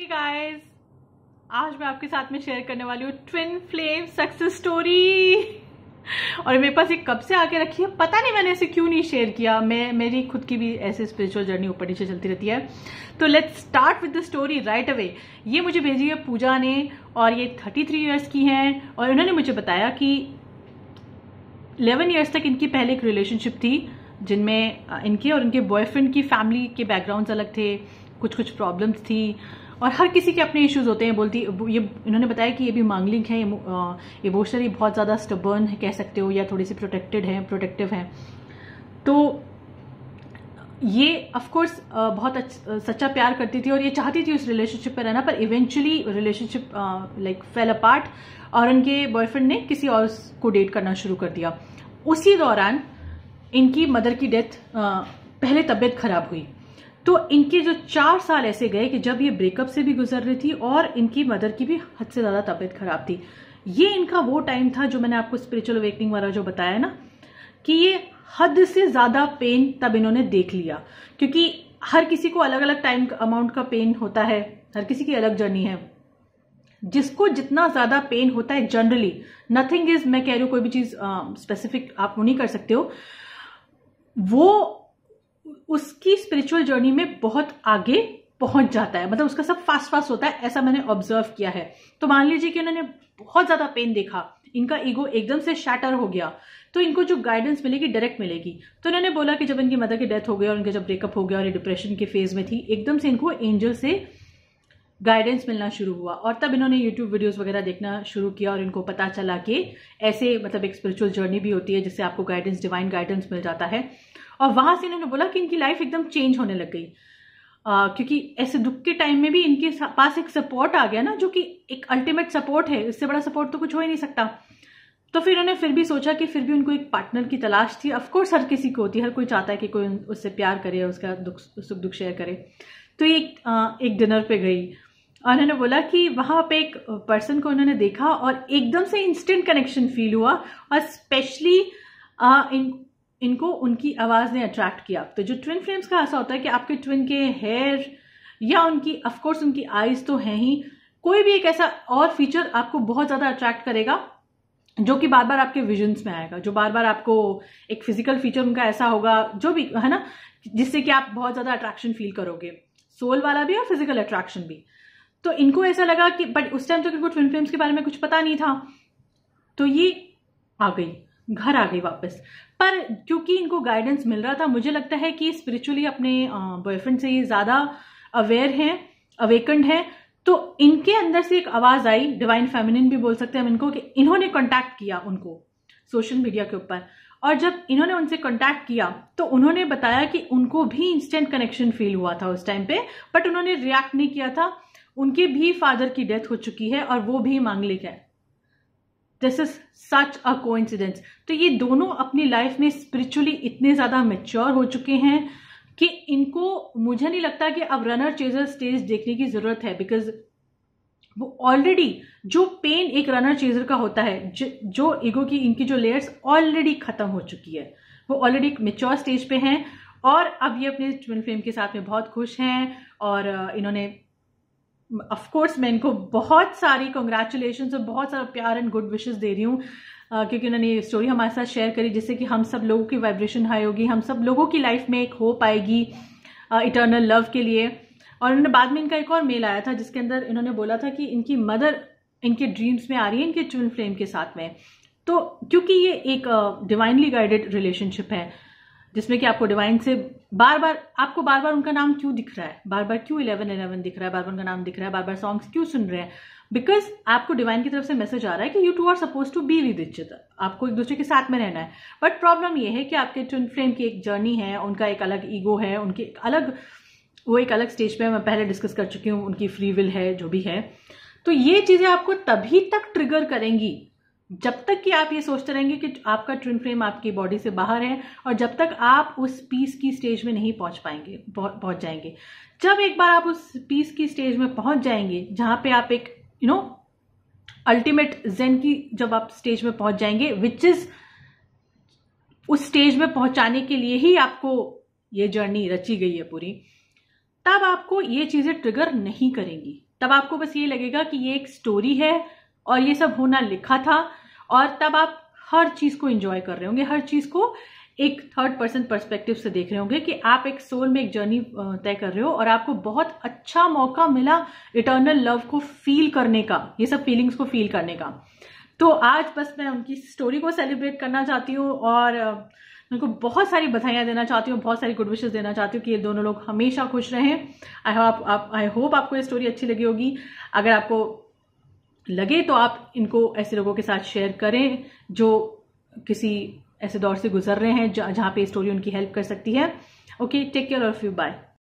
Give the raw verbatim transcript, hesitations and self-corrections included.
Guys, आज मैं आपके साथ में शेयर करने वाली हूँ ट्विन फ्लेम सक्सेस स्टोरी। और मेरे पास एक कब से आके रखी है, पता नहीं मैंने ऐसे क्यों नहीं शेयर किया। मैं मेरी खुद की भी ऐसे स्पिरिचुअल जर्नी ऊपर नीचे चलती रहती है। तो let's start with the story right away. ये मुझे भेजी है पूजा ने और ये थर्टी थ्री ईयर्स की हैं और इन्होंने मुझे बताया कि इलेवन ईयर्स तक इनकी पहले एक रिलेशनशिप थी जिनमें इनके और इनके बॉयफ्रेंड की फैमिली के बैकग्राउंड्स अलग थे, कुछ कुछ प्रॉब्लम्स थी और हर किसी के अपने इश्यूज होते हैं। बोलती ये इन्होंने बताया कि ये भी मांगलिक है, इमोशनली बहुत ज़्यादा स्टबर्न है कह सकते हो, या थोड़ी सी प्रोटेक्टेड है प्रोटेक्टिव है। तो ये ऑफ कोर्स बहुत अच्छा सच्चा प्यार करती थी और ये चाहती थी उस रिलेशनशिप पर रहना, पर eventually relationship like fail apart और उनके बॉयफ्रेंड ने किसी और को डेट करना शुरू कर दिया। उसी दौरान इनकी मदर की डेथ, पहले तबीयत खराब हुई, तो इनके जो चार साल ऐसे गए कि जब ये ब्रेकअप से भी गुजर रही थी और इनकी मदर की भी हद से ज्यादा तबीयत खराब थी। ये इनका वो टाइम था जो मैंने आपको स्पिरिचुअल अवेकनिंग वाला जो बताया ना, कि ये हद से ज्यादा पेन तब इन्होंने देख लिया, क्योंकि हर किसी को अलग अलग टाइम अमाउंट का पेन होता है, हर किसी की अलग जर्नी है। जिसको जितना ज्यादा पेन होता है, जनरली नथिंग इज, मैं कह रही हूँ कोई भी चीज स्पेसिफिक आप वो नहीं कर सकते हो, वो उसकी स्पिरिचुअल जर्नी में बहुत आगे पहुंच जाता है, मतलब उसका सब फास्ट फास्ट होता है, ऐसा मैंने ऑब्जर्व किया है। तो मान लीजिए कि उन्होंने बहुत ज्यादा पेन देखा, इनका ईगो एकदम से शैटर हो गया, तो इनको जो गाइडेंस मिलेगी डायरेक्ट मिलेगी। तो इन्होंने बोला कि जब इनकी मदर की डेथ हो गई और उनके जब ब्रेकअप हो गया और ये डिप्रेशन के फेज में थी, एकदम से इनको एंजल से गाइडेंस मिलना शुरू हुआ और तब इन्होंने यूट्यूब वीडियोस वगैरह देखना शुरू किया और इनको पता चला कि ऐसे मतलब एक स्पिरिचुअल जर्नी भी होती है जिससे आपको गाइडेंस, डिवाइन गाइडेंस मिल जाता है। और वहां से इन्होंने बोला कि इनकी लाइफ एकदम चेंज होने लग गई, आ, क्योंकि ऐसे दुख के टाइम में भी इनके पास एक सपोर्ट आ गया ना, जो कि एक अल्टीमेट सपोर्ट है, इससे बड़ा सपोर्ट तो कुछ हो ही नहीं सकता। तो फिर उन्होंने फिर भी सोचा कि फिर भी उनको एक पार्टनर की तलाश थी। ऑफ कोर्स हर किसी को होती है, हर कोई चाहता है कि कोई उससे प्यार करे, उसका दुख सुख दुख शेयर करे। तो ये एक, आ, एक डिनर पे गई और उन्होंने बोला कि वहां पे एक पर्सन को उन्होंने देखा और एकदम से इंस्टेंट कनेक्शन फील हुआ और स्पेशली इन इनको उनकी आवाज ने अट्रैक्ट किया। तो जो ट्विन फ्लेम्स का ऐसा होता है कि आपके ट्विन के हेयर या उनकी ऑफ कोर्स उनकी आईज तो है ही, कोई भी एक ऐसा और फीचर आपको बहुत ज्यादा अट्रैक्ट करेगा जो कि बार बार आपके विजन्स में आएगा, जो बार बार आपको एक फिजिकल फीचर उनका ऐसा होगा जो भी है ना, जिससे कि आप बहुत ज्यादा अट्रैक्शन फील करोगे, सोल वाला भी और फिजिकल अट्रैक्शन भी। तो इनको ऐसा लगा कि, बट उस टाइम तो इनको ट्विन फ्लेम्स के बारे में कुछ पता नहीं था, तो ये आ गई, घर आ गई वापस। पर क्योंकि इनको गाइडेंस मिल रहा था, मुझे लगता है कि स्पिरिचुअली अपने बॉयफ्रेंड से ये ज्यादा अवेयर हैं, अवेकन्ड हैं, तो इनके अंदर से एक आवाज आई, डिवाइन फेमिनिन भी बोल सकते हैं हम इनको, कि इन्होंने कांटेक्ट किया उनको सोशल मीडिया के ऊपर। और जब इन्होंने उनसे कांटेक्ट किया तो उन्होंने बताया कि उनको भी इंस्टेंट कनेक्शन फील हुआ था उस टाइम पे, बट उन्होंने रिएक्ट नहीं किया था। उनके भी फादर की डेथ हो चुकी है और वो भी मांगलिक है। This is such a coincidence. तो ये दोनों अपनी लाइफ में स्पिरिचुअली इतने ज्यादा मैच्योर हो चुके हैं कि इनको, मुझे नहीं लगता कि अब रनर चेजर स्टेज देखने की जरूरत है, बिकॉज वो ऑलरेडी जो पेन एक रनर चेजर का होता है, ज, जो ईगो की इनकी जो लेयर्स ऑलरेडी खत्म हो चुकी है, वो ऑलरेडी मैच्योर स्टेज पे हैं और अब ये अपने ट्विन फ्लेम के साथ में बहुत खुश हैं। और इन्होंने ऑफ कोर्स मैं इनको बहुत सारी कॉन्ग्रेचुलेशंस और बहुत सारा प्यार एंड गुड विशेस दे रही हूँ, क्योंकि उन्होंने ये स्टोरी हमारे साथ शेयर करी, जिससे कि हम सब लोगों की वाइब्रेशन हाई होगी, हम सब लोगों की लाइफ में एक होप आएगी इटर्नल लव के लिए। और उन्होंने बाद में इनका एक और मेल आया था जिसके अंदर इन्होंने बोला था कि इनकी मदर इनके ड्रीम्स में आ रही है इनके ट्विन फ्लेम के साथ में। तो क्योंकि ये एक डिवाइनली गाइडेड रिलेशनशिप है जिसमें कि आपको डिवाइन से बार बार आपको बार बार उनका नाम क्यों दिख रहा है, बार बार क्यों इलेवन इलेवन दिख रहा है, बार बार उनका नाम दिख रहा है, बार बार सॉन्ग्स क्यों सुन रहे हैं, बिकॉज आपको डिवाइन की तरफ से मैसेज आ रहा है कि you two are suppose to be with each other, आपको एक दूसरे के साथ में रहना है। बट प्रॉब्लम ये है कि आपके ट्विन फ्लेम की एक जर्नी है, उनका एक अलग ईगो है, उनकी एक अलग वो एक अलग स्टेज पे मैं पहले डिस्कस कर चुकी हूँ, उनकी फ्री विल है जो भी है। तो ये चीजें आपको तभी तक ट्रिगर करेंगी जब तक कि आप ये सोचते रहेंगे कि आपका ट्विन फ्लेम आपकी बॉडी से बाहर है, और जब तक आप उस पीस की स्टेज में नहीं पहुंच पाएंगे पहुंच जाएंगे। जब एक बार आप उस पीस की स्टेज में पहुंच जाएंगे जहां पे आप एक यू नो अल्टीमेट जेन की जब आप स्टेज में पहुंच जाएंगे, विच इज उस स्टेज में पहुंचाने के लिए ही आपको ये जर्नी रची गई है पूरी, तब आपको ये चीजें ट्रिगर नहीं करेंगी। तब आपको बस ये लगेगा कि ये एक स्टोरी है और ये सब होना लिखा था, और तब आप हर चीज को एंजॉय कर रहे होंगे, हर चीज को एक थर्ड पर्सन पर्सपेक्टिव से देख रहे होंगे कि आप एक सोल में एक जर्नी तय कर रहे हो और आपको बहुत अच्छा मौका मिला इटर्नल लव को फील करने का, ये सब फीलिंग्स को फील करने का। तो आज बस मैं उनकी स्टोरी को सेलिब्रेट करना चाहती हूँ और उनको बहुत सारी बधाइयां देना चाहती हूँ, बहुत सारी गुड विशेस देना चाहती हूँ कि ये दोनों लोग हमेशा खुश रहें। आई होप आप आई होप आपको ये स्टोरी अच्छी लगी होगी। अगर आपको लगे तो आप इनको ऐसे लोगों के साथ शेयर करें जो किसी ऐसे दौर से गुजर रहे हैं जहां पे स्टोरी उनकी हेल्प कर सकती है। Okay, take care of you, bye.